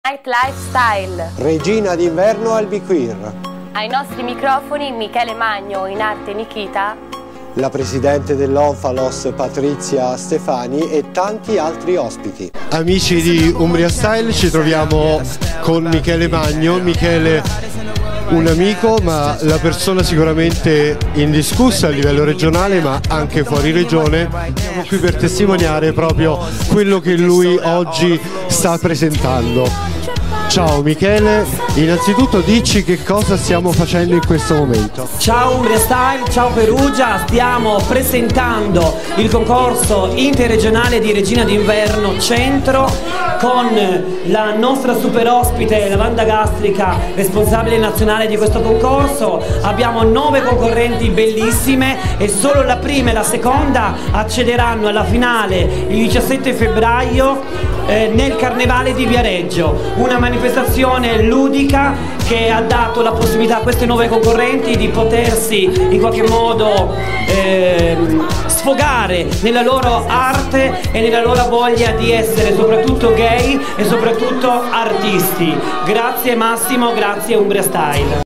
Night Lifestyle. Regina d'inverno Albiquir. Ai nostri microfoni Michele Magno, in arte Nikita. La presidente dell'Onfalos Patrizia Stefani e tanti altri ospiti. Amici di Umbria Style, ci troviamo con Michele Magno. Michele, un amico, ma la persona sicuramente indiscussa a livello regionale ma anche fuori regione. Siamo qui per testimoniare proprio quello che lui oggi sta presentando. Ciao Michele, innanzitutto dici che cosa stiamo facendo in questo momento. Ciao Umbria Style, ciao Perugia, stiamo presentando il concorso interregionale di Regina d'Inverno Centro con la nostra super ospite, la Wanda Gastrica, responsabile nazionale di questo concorso. Abbiamo 9 concorrenti bellissime e solo la prima e la seconda accederanno alla finale il 17 febbraio nel Carnevale di Viareggio, una manifestazione ludica che ha dato la possibilità a queste 9 concorrenti di potersi in qualche modo sfogare nella loro arte e nella loro voglia di essere soprattutto gay e soprattutto artisti. Grazie Massimo, grazie Umbria Style.